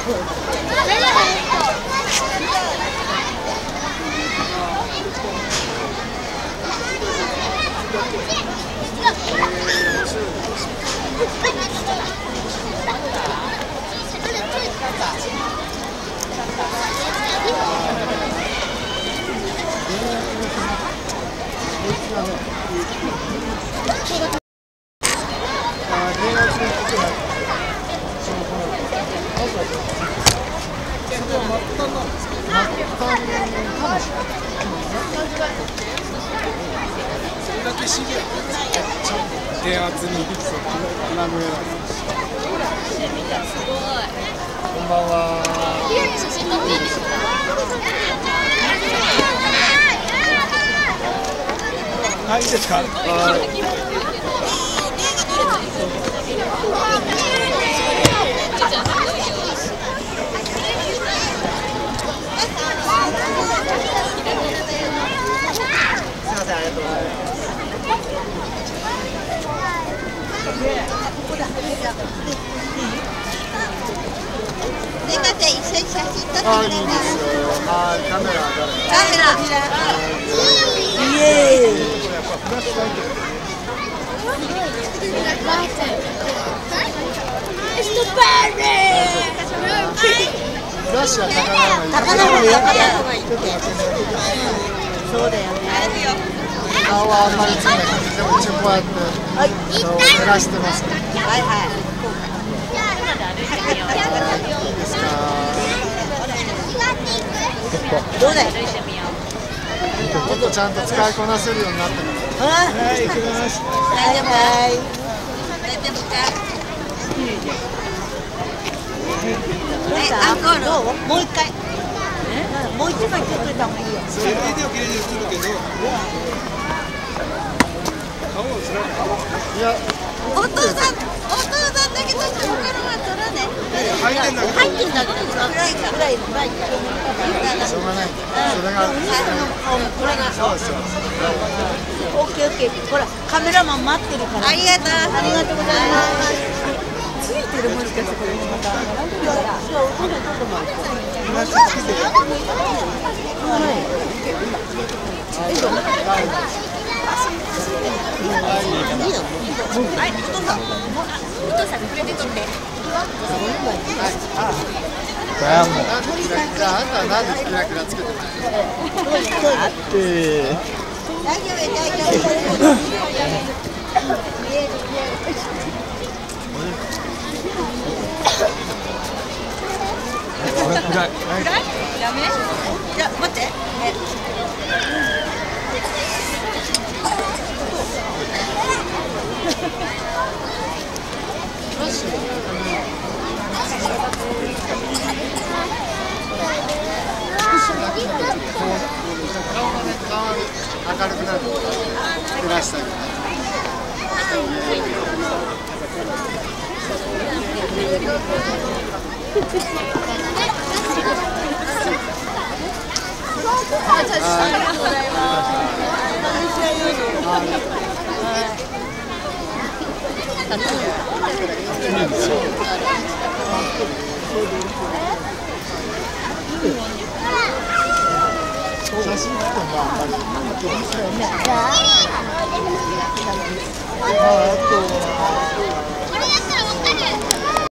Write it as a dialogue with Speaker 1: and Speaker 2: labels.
Speaker 1: 電圧に穴の上なんです。こんばんは。
Speaker 2: 写真撮っていいですか？
Speaker 1: はい、いいですか？はい。すみません、ありがとうございます。
Speaker 3: すいません、一緒に写真撮ってください。
Speaker 1: いいですよ。はい、カメラ。
Speaker 3: イエーイ。
Speaker 1: フラッシュは高菜の方がいい。
Speaker 3: そうだよね。
Speaker 1: 顔はあんまりつけないで、でも一応こうやって顔を照らしてますね。
Speaker 3: はいはい。
Speaker 1: いいですか。
Speaker 3: どうだよ。
Speaker 1: もっとちゃんと使いこなせるようになってます。はい、行きます。
Speaker 3: 大丈夫か。アンコール。もう一回。もう一枚撮っといた方がいいよ。
Speaker 1: それビデオ綺麗に映るけど。顔をつらい。いや。
Speaker 3: お父さんだけ撮って他のは撮らね。
Speaker 1: 入ってんだけど。
Speaker 3: 暗い。
Speaker 1: しょうがない。それが。
Speaker 3: これが。
Speaker 1: そう。
Speaker 3: オッケー。ほら、カメラマン待ってるから。ありがとうございます。ついてるもしかしてこれまた。お父さんこれで撮って。
Speaker 1: じゃああんたはなんでキラキラつけてないの？
Speaker 3: 大丈夫。
Speaker 1: 暗い。
Speaker 3: ダメ？じゃあ待って。
Speaker 1: 明るくなる。照らしたり。写真撮ってもあんまり。